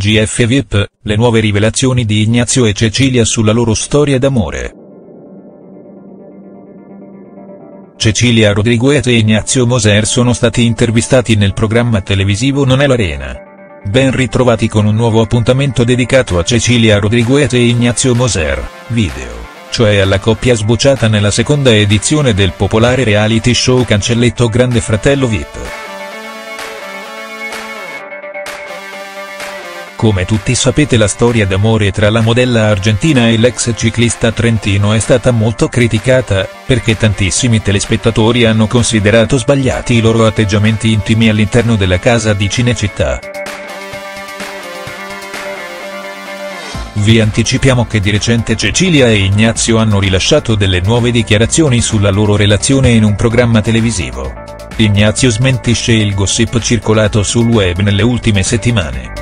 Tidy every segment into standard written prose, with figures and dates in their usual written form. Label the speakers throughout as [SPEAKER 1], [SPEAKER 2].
[SPEAKER 1] GF VIP, le nuove rivelazioni di Ignazio e Cecilia sulla loro storia d'amore. Cecilia Rodriguez e Ignazio Moser sono stati intervistati nel programma televisivo Non è l'Arena. Ben ritrovati con un nuovo appuntamento dedicato a Cecilia Rodriguez e Ignazio Moser, video, cioè alla coppia sbocciata nella seconda edizione del popolare reality show Cancelletto Grande Fratello VIP. Come tutti sapete, la storia d'amore tra la modella argentina e l'ex ciclista trentino è stata molto criticata, perché tantissimi telespettatori hanno considerato sbagliati i loro atteggiamenti intimi all'interno della casa di Cinecittà. Vi anticipiamo che di recente Cecilia e Ignazio hanno rilasciato delle nuove dichiarazioni sulla loro relazione in un programma televisivo. Ignazio smentisce il gossip circolato sul web nelle ultime settimane.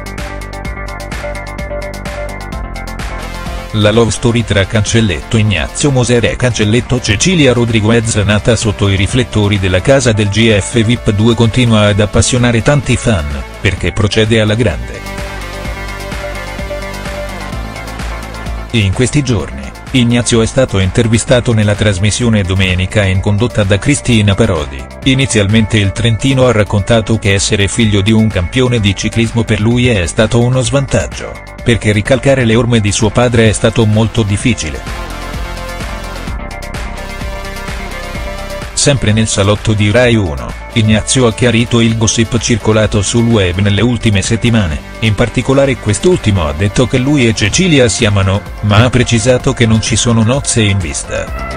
[SPEAKER 1] La love story tra Cancelletto Ignazio Moser e Cancelletto Cecilia Rodriguez, nata sotto i riflettori della casa del GF VIP 2, continua ad appassionare tanti fan, perché procede alla grande. In questi giorni, Ignazio è stato intervistato nella trasmissione Domenica in condotta da Cristina Parodi. Inizialmente il trentino ha raccontato che essere figlio di un campione di ciclismo per lui è stato uno svantaggio, perché ricalcare le orme di suo padre è stato molto difficile. Sempre nel salotto di Rai 1, Ignazio ha chiarito il gossip circolato sul web nelle ultime settimane. In particolare quest'ultimo ha detto che lui e Cecilia si amano, ma ha precisato che non ci sono nozze in vista.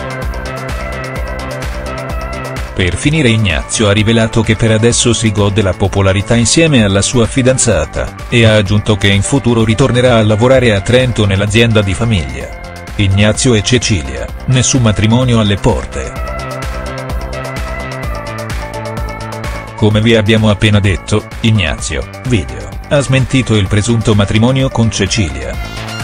[SPEAKER 1] Per finire, Ignazio ha rivelato che per adesso si gode la popolarità insieme alla sua fidanzata, e ha aggiunto che in futuro ritornerà a lavorare a Trento nell'azienda di famiglia. Ignazio e Cecilia, nessun matrimonio alle porte. Come vi abbiamo appena detto, Ignazio, video, ha smentito il presunto matrimonio con Cecilia.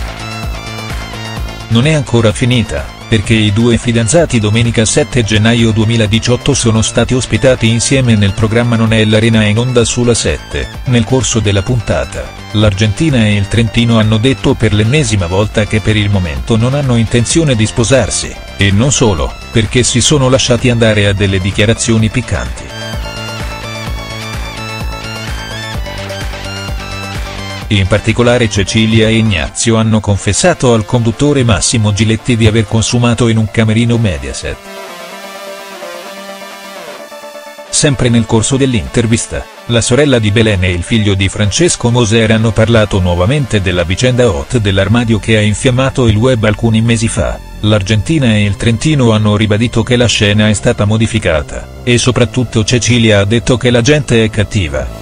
[SPEAKER 1] Non è ancora finita, perché i due fidanzati domenica 7 gennaio 2018 sono stati ospitati insieme nel programma Non è l'Arena in onda sulla 7. Nel corso della puntata, l'Argentina e il trentino hanno detto per l'ennesima volta che per il momento non hanno intenzione di sposarsi, e non solo, perché si sono lasciati andare a delle dichiarazioni piccanti. In particolare Cecilia e Ignazio hanno confessato al conduttore Massimo Giletti di aver consumato in un camerino Mediaset. Sempre nel corso dell'intervista, la sorella di Belen e il figlio di Francesco Moser hanno parlato nuovamente della vicenda hot dell'armadio che ha infiammato il web alcuni mesi fa. L'Argentina e il trentino hanno ribadito che la scena è stata modificata, e soprattutto Cecilia ha detto che la gente è cattiva.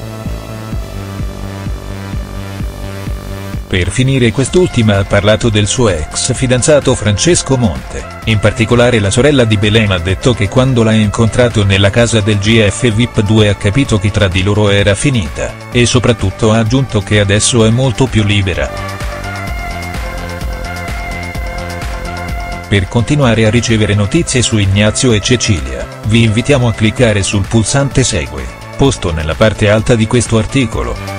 [SPEAKER 1] Per finire, quest'ultima ha parlato del suo ex fidanzato Francesco Monte. In particolare la sorella di Belen ha detto che quando l'ha incontrato nella casa del GF VIP 2 ha capito che tra di loro era finita, e soprattutto ha aggiunto che adesso è molto più libera. Per continuare a ricevere notizie su Ignazio e Cecilia, vi invitiamo a cliccare sul pulsante Segui, posto nella parte alta di questo articolo.